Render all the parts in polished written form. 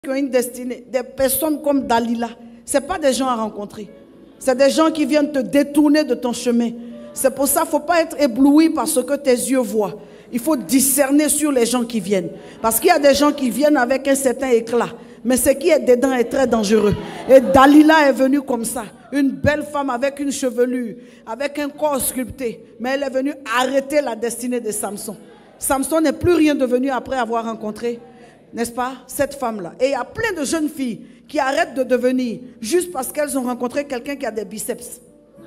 qui ont une destinée, des personnes comme Dalila, ce n'est pas des gens à rencontrer. C'est des gens qui viennent te détourner de ton chemin. C'est pour ça qu'il ne faut pas être ébloui par ce que tes yeux voient. Il faut discerner sur les gens qui viennent. Parce qu'il y a des gens qui viennent avec un certain éclat. Mais ce qui est dedans est très dangereux. Et Dalila est venue comme ça. Une belle femme avec une chevelure, avec un corps sculpté. Mais elle est venue arrêter la destinée de Samson. Samson n'est plus rien devenu après avoir rencontré, n'est-ce pas, cette femme-là. Et il y a plein de jeunes filles qui arrêtent de devenir juste parce qu'elles ont rencontré quelqu'un qui a des biceps.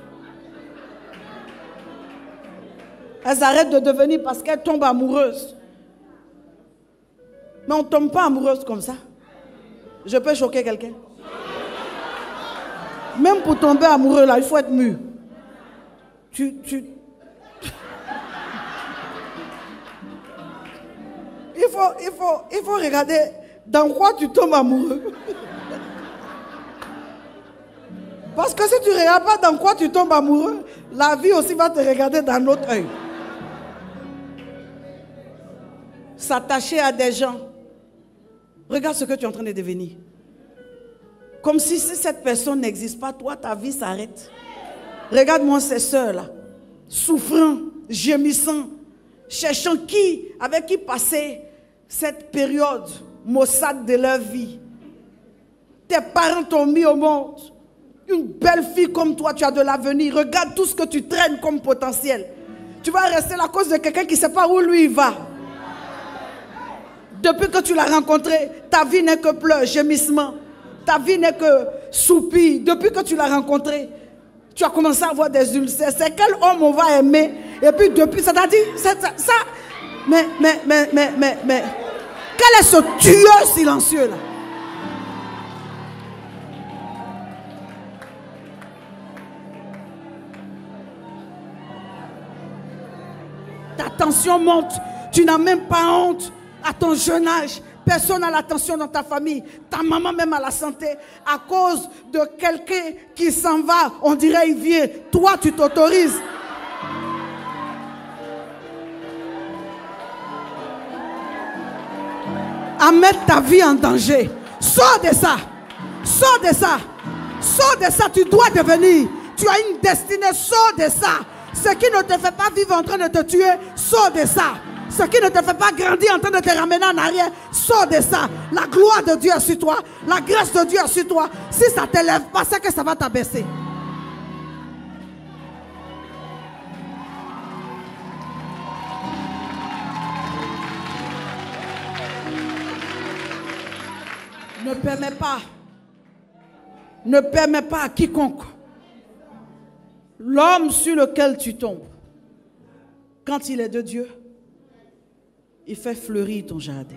Elles arrêtent de devenir parce qu'elles tombent amoureuses. Mais on ne tombe pas amoureuse comme ça. Je peux choquer quelqu'un. Même pour tomber amoureux, là, il faut être mûr. Il faut regarder dans quoi tu tombes amoureux. Parce que si tu ne regardes pas dans quoi tu tombes amoureux, la vie aussi va te regarder d'un autre œil. S'attacher à des gens. Regarde ce que tu es en train de devenir. Comme si cette personne n'existe pas, toi, ta vie s'arrête. Regarde-moi ces sœurs-là, souffrant, gémissant, cherchant avec qui passer cette période maussade de leur vie. Tes parents t'ont mis au monde. Une belle fille comme toi, tu as de l'avenir. Regarde tout ce que tu traînes comme potentiel. Tu vas rester à cause de quelqu'un qui ne sait pas où lui il va. Depuis que tu l'as rencontré, ta vie n'est que pleurs, gémissements. Ta vie n'est que soupir. Depuis que tu l'as rencontré, tu as commencé à avoir des ulcères. C'est quel homme on va aimer? Et puis depuis, c'est-à-dire, mais, quel est ce tueur silencieux là? Ta tension monte, tu n'as même pas honte à ton jeune âge. Personne n'a l'attention dans ta famille. Ta maman même a la santé. À cause de quelqu'un qui s'en va, on dirait il vient. Toi, tu t'autorises. À mettre ta vie en danger. Sors de ça. Sors de ça. Sors de ça. Tu dois devenir. Tu as une destinée. Sors de ça. Ce qui ne te fait pas vivre en train de te tuer, sors de ça. Ce qui ne te fait pas grandir en train de te ramener en arrière, sors de ça. La gloire de Dieu est sur toi. La grâce de Dieu est sur toi. Si ça ne t'élève pas, c'est que ça va t'abaisser. Ne permets pas à quiconque, l'homme sur lequel tu tombes, quand il est de Dieu, il fait fleurir ton jardin.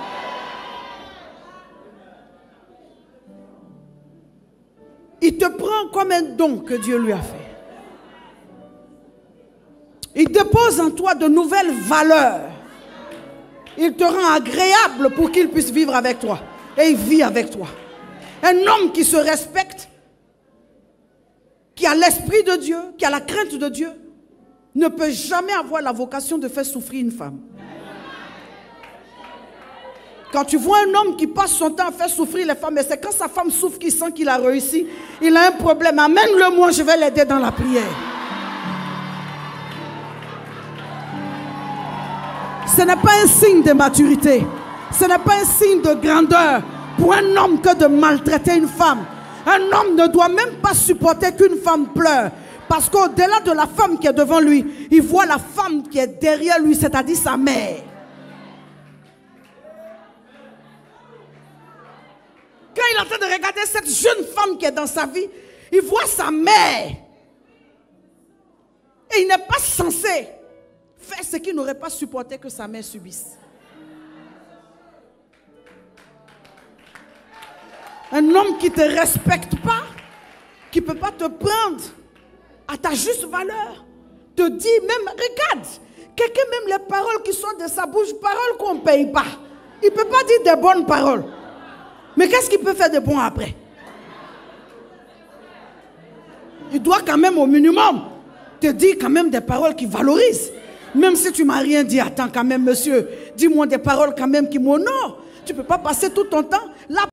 Il te prend comme un don que Dieu lui a fait. Il dépose en toi de nouvelles valeurs. Il te rend agréable pour qu'il puisse vivre avec toi. Et il vit avec toi. Un homme qui se respecte, qui a l'esprit de Dieu, qui a la crainte de Dieu, ne peut jamais avoir la vocation de faire souffrir une femme. Quand tu vois un homme qui passe son temps à faire souffrir les femmes, et c'est quand sa femme souffre qu'il sent qu'il a réussi, il a un problème. Amène-le moi, je vais l'aider dans la prière. Ce n'est pas un signe de maturité. Ce n'est pas un signe de grandeur pour un homme que de maltraiter une femme. Un homme ne doit même pas supporter qu'une femme pleure. Parce qu'au-delà de la femme qui est devant lui, il voit la femme qui est derrière lui, c'est-à-dire sa mère. Quand il est en train de regarder cette jeune femme qui est dans sa vie, il voit sa mère. Et il n'est pas censé faire ce qu'il n'aurait pas supporté que sa mère subisse. Un homme qui ne te respecte pas, qui ne peut pas te prendre à ta juste valeur, te dit même, regarde, quelqu'un même les paroles qui sortent de sa bouche, paroles qu'on ne paye pas. Il ne peut pas dire des bonnes paroles. Mais qu'est-ce qu'il peut faire de bon après? Il doit quand même au minimum te dire quand même des paroles qui valorisent. Même si tu ne m'as rien dit, attends quand même monsieur, dis-moi des paroles quand même qui m'honorent. Tu ne peux pas passer tout ton temps là